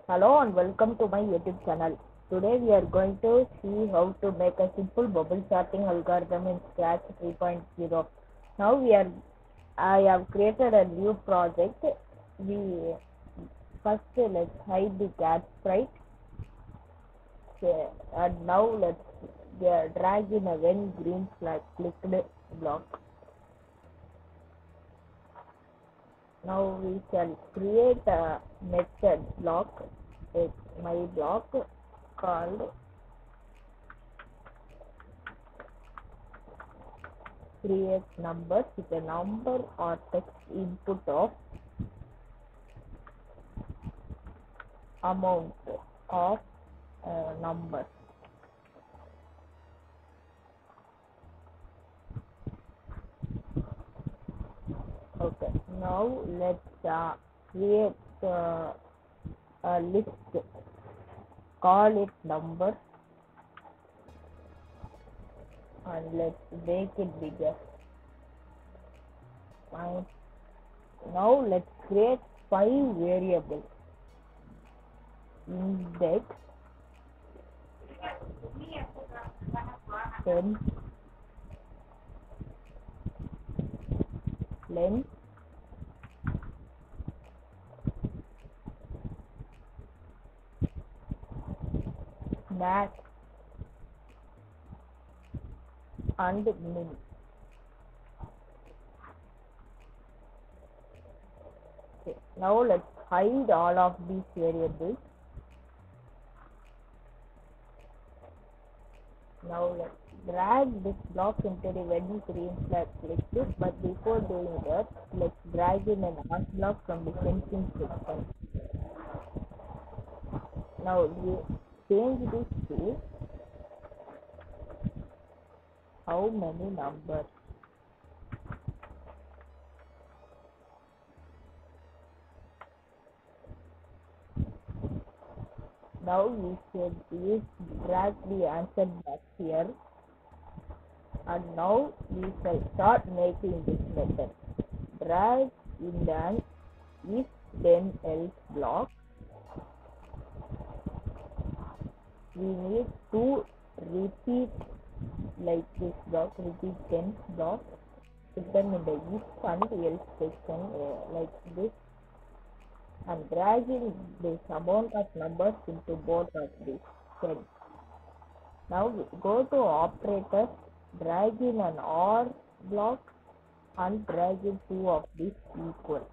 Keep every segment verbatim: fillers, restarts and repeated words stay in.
Hello and welcome to my YouTube channel. Today we are going to see how to make a simple bubble sorting algorithm in Scratch three point zero. Now we are I have created a new project. We first let's hide the cat sprite. Okay, and now let's uh, drag in a when green flag clicked block. Now we shall create a method block. It's my block called create numbers with a number or text input of amount of uh, numbers. Okay, now let's uh, create uh, a list, call it numbers, and let's make it bigger. Fine. Now let's create five variables: index, ten, length, max, and min. Okay. Now let's hide all of these variables. Now let's drag this block into the when green flag clicked, but before doing that, let's drag in an art block from the sensing section. Now we change this to how many numbers. Now we should use drag the answer box here, and now we shall start making this method. Drag in an if then else block. We need to repeat like this block, repeat ten blocks, put them in the if and else section uh, like this, and dragging this amount of numbers into both of these cells. Now go to operators, drag in an or block and drag in two of these equal.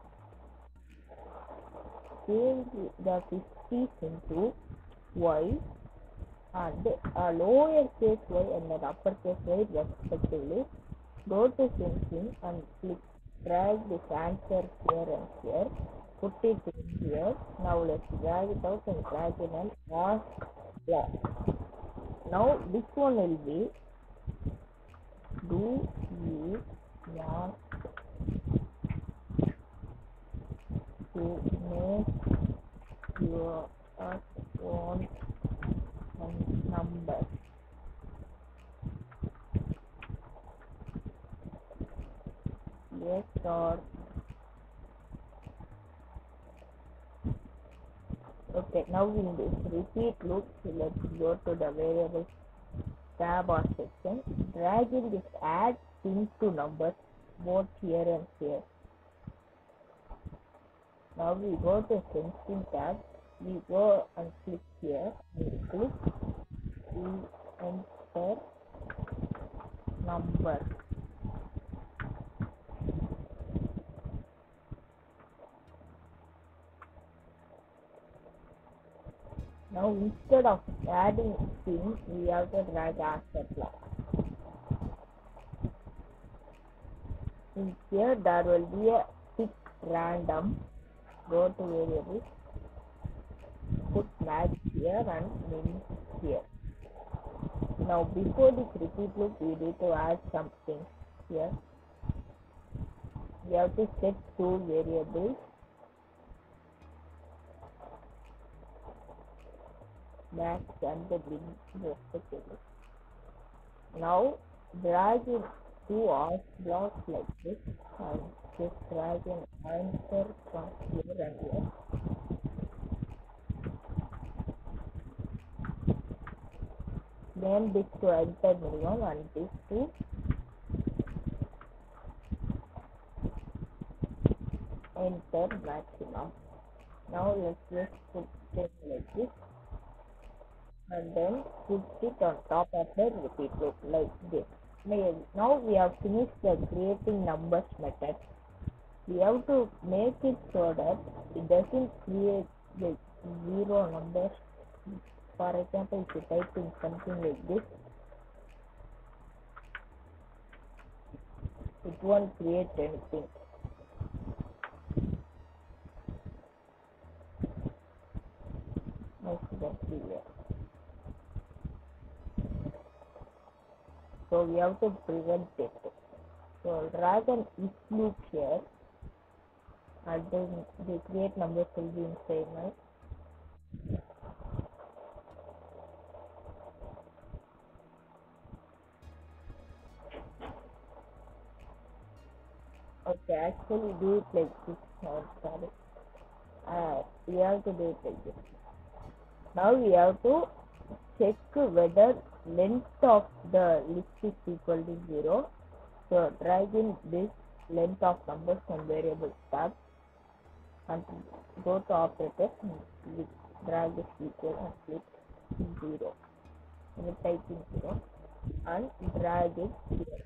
Change the fifties into y and a lowercase y and an uppercase y respectively. Go to sensing and click drag this answer here and here. Put it in here. Now let's drag it out and drag in an ask block. Now this one will be do you want to make your own number? Yes or okay. Now in this repeat loop, let's go to the variable tab or section, dragging this add into numbers both here and here. Now we go to sensing tab, we go and click here and click we enter number. Now instead of adding string, we have to drag answer block. In here there will be a pick random. Go to variables, put max here and min here. Now before this repeat loop, we need to add something here. We have to set two variables, max and the min respectively. Now drag in two off blocks like this and just drag an answer from here and here. name this to enter minimum and this to enter maximum. Now let's just put it like this and then put it on top of the repeat loop like this. Now we have finished the creating numbers method. We have to make it so that it doesn't create like zero numbers. For example, if you type in something like this, it won't create anything. As you can see here. So we have to prevent it. So drag an if loop here, and then the create numbers will be inside, right? Okay, actually do it like this. Oh, sorry. Uh, we have to do it like this. Now we have to check whether length of the list is equal to zero. So drag in this length of numbers and variable tab and go to operators and click drag this equal and click zero. And type in zero and drag it here.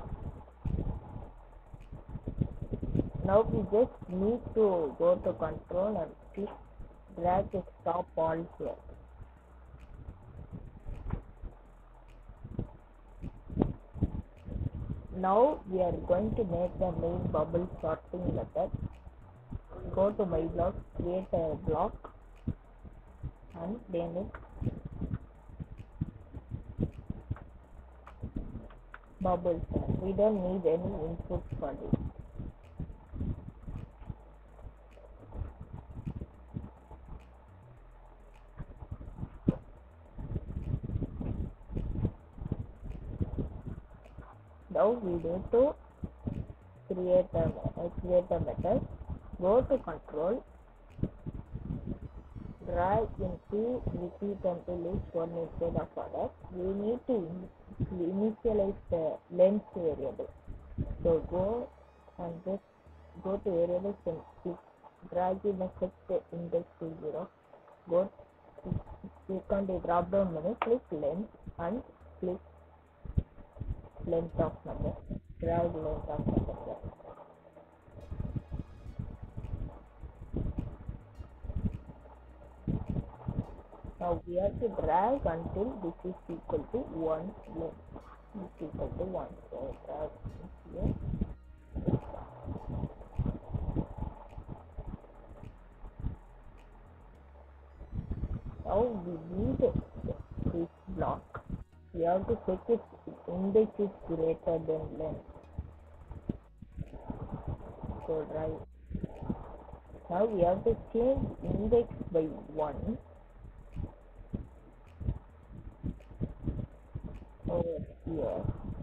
Now we just need to go to control and click drag the stop all here. Now we are going to make the main bubble sorting method. Go to my block, create a block and name it bubbles. We don't need any input for this. Now we need to create a, uh, create a method. Go to control, drag into repeat until it's one instead of other. We need to initialize the length variable. So go and just go to variables and click drag in the set index to zero. Go click on the drop down menu, click length and click length of number. Drag length of number. Now we have to drag until this is equal to one length. This is equal to one. So drag here. Now we need this block. We have to check its index is greater than length. So drag. Now we have to change index by one. Over here,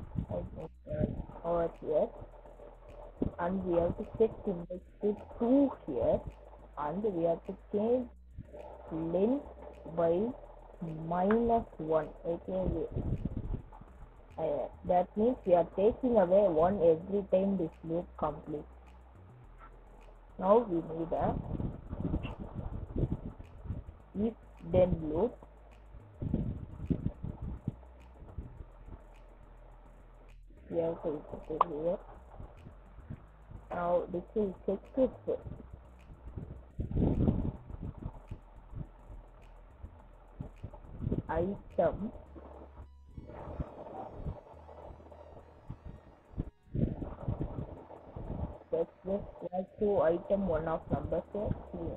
over here, and we have to set index to two here, and we have to change length by minus one. Okay, uh, that means we are taking away one every time this loop completes. Now we need a if then loop. We have to put it here. Now this will check if item let's just like to item one of numbers here.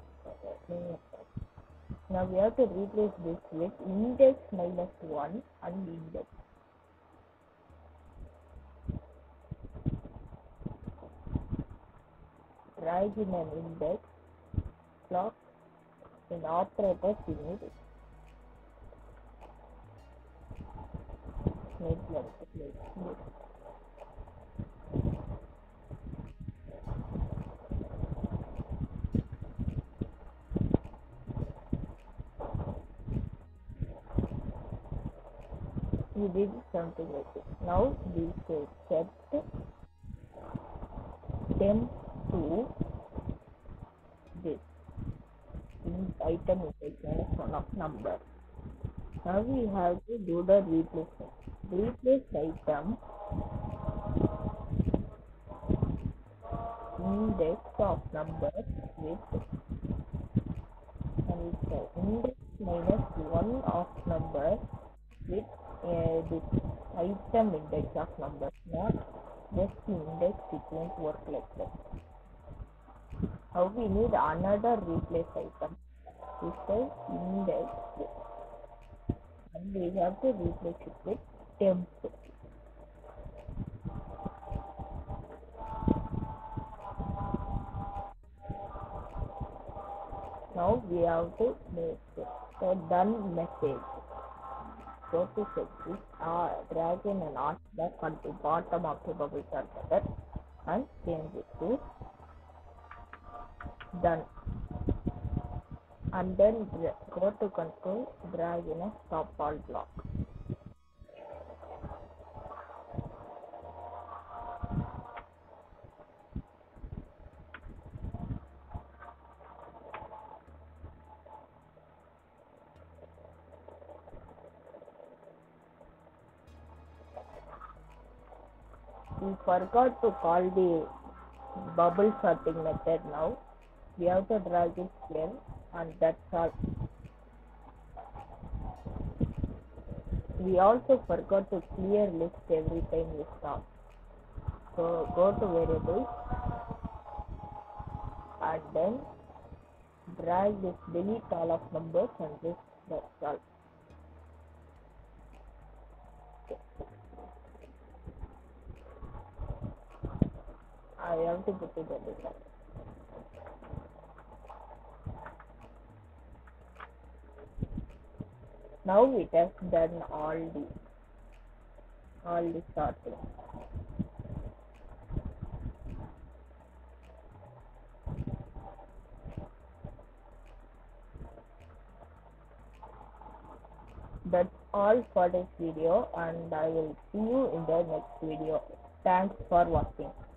Now we have to replace this with index minus one and index. Drag in an index block. In operators we need it. Make like this. we did something like this. Now we say set temp to this in item index minus one of number. Now we have to do the replacement. Replace item index of number with and so index minus one of number with uh, this item index of number, not just the index. It won't work like that. Now we need another replace item. This is index and we have to replace it with temp. Now we have to make it. So done message. Go to settings, uh, drag in an arch back onto bottom of the bubble chart method and change it to done. And then go to control, drag in a stop all block. We forgot to call the bubble sorting method now. We have to drag it here and that's all. We also forgot to clear list every time we stop. So go to variables and then drag this delete all of numbers and this, that's all. I have to put it at the top. Now it has done all the all the sorting. That's all for this video and I will see you in the next video. Thanks for watching.